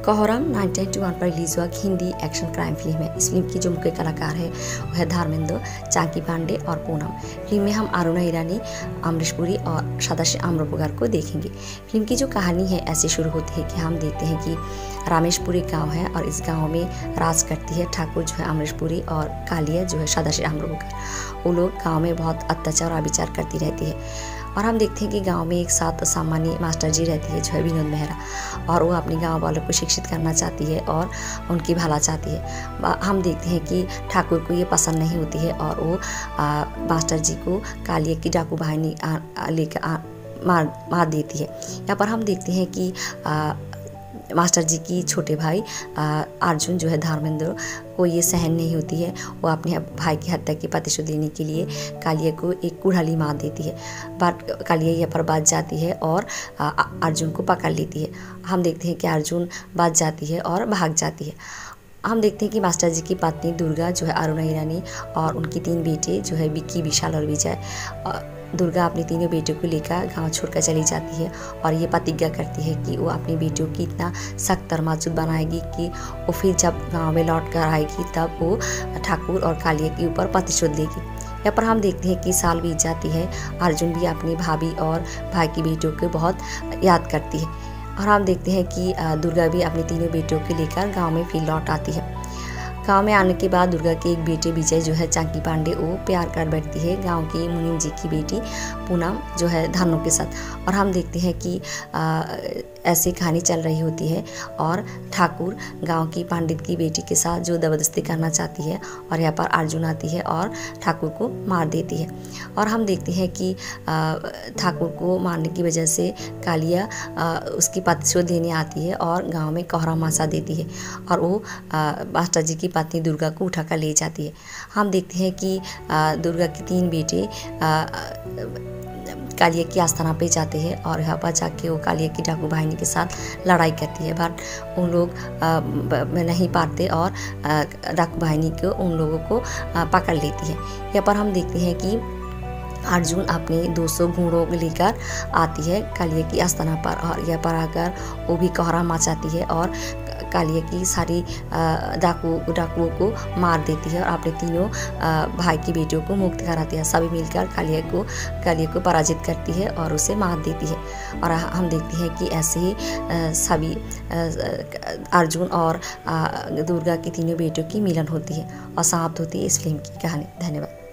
कोहराम 1991 पर रिलीज हुआ हिंदी एक्शन क्राइम फिल्म है। इस फिल्म की जो मुख्य कलाकार है वो है धर्मेंद्र, चांकी पांडे और पूनम। फिल्म में हम अरुणा ईरानी, अमरीश पुरी और सदाशिव आम्रपुकार को देखेंगे। फिल्म की जो कहानी है ऐसे शुरू होती है कि हम देखते हैं कि रामेशपुरी गांव है और इस गांव में राज करती है ठाकुर जो है अमरीश पुरी और कालिया जो है सदाशिव आम्रपुकार। वो लोग गाँव में बहुत अत्याचार और अविचार करती रहती है और हम देखते हैं कि गांव में एक साथ सामान्य मास्टर जी रहती है जो है विनोद मेहरा, और वो अपने गांव वालों को शिक्षित करना चाहती है और उनकी भला चाहती है। हम देखते हैं कि ठाकुर को ये पसंद नहीं होती है और वो मास्टर जी को कालिया की डाकू बहानी लेकर मार देती है। यहाँ पर हम देखते हैं कि मास्टर जी की छोटे भाई अर्जुन जो है धर्मेंद्र को ये सहन नहीं होती है। वो अपने भाई की हत्या की प्रतिशोध लेने के लिए कालिया को एक कुल्हाड़ी मार देती है। बट कालिया यहाँ पर बच जाती है और अर्जुन को पकड़ लेती है। हम देखते हैं कि अर्जुन बच जाती है और भाग जाती है। हम देखते हैं कि मास्टर जी की पत्नी दुर्गा जो है अरुणा ईरानी और उनके 3 बेटे जो है विक्की, विशाल और विजय। दुर्गा अपने तीनों बेटों को लेकर गांव छोड़कर चली जाती है और ये प्रतिज्ञा करती है कि वो अपने बेटों की इतना सख्त और मजबूत बनाएगी कि वो फिर जब गांव में लौट कर आएगी तब वो ठाकुर और कालिया के ऊपर प्रतिशोध लेगी। यहाँ पर हम देखते हैं कि साल बीत जाती है। अर्जुन भी अपनी भाभी और भाई की बेटों को बहुत याद करती है और हम देखते हैं कि दुर्गा भी अपने तीनों बेटों को लेकर गाँव में फिर लौट आती है। गांव में आने के बाद दुर्गा के एक बेटे विजय जो है चांकी पांडे वो प्यार कर बैठती है गांव की मुनीम जी की बेटी पूनम जो है धानों के साथ। और हम देखते हैं कि ऐसी कहानी चल रही होती है और ठाकुर गांव की पंडित की बेटी के साथ जो ज़बरदस्ती करना चाहती है और यहाँ पर अर्जुन आती है और ठाकुर को मार देती है। और हम देखते हैं कि ठाकुर को मारने की वजह से कालिया उसकी प्रतिशोध देने आती है और गांव में कोहराम मचा देती है और वो मास्टर जी की पत्नी दुर्गा को उठाकर ले जाती है। हम देखते हैं कि दुर्गा के 3 बेटे कालिया की आस्थाना पे जाते हैं और यहाँ पर जाके वो कालिया की डाकू बहानी के साथ लड़ाई करती है, बट उन लोग नहीं पाते और डाकू बहानी को उन लोगों को पकड़ लेती है। यहाँ पर हम देखते हैं कि अर्जुन अपने 200 घोड़ों लेकर आती है कालिया की आस्थाना पर और यहाँ पर आकर वो भी कोहराम मचाती है और कालिया की सारी डाकुओं को मार देती है और अपने तीनों भाई की बेटियों को मुक्त कराती है। सभी मिलकर कालिया को पराजित करती है और उसे मार देती है। और हम देखते हैं कि ऐसे ही सभी अर्जुन और दुर्गा की तीनों बेटियों की मिलन होती है और समाप्त होती है इस फिल्म की कहानी। धन्यवाद।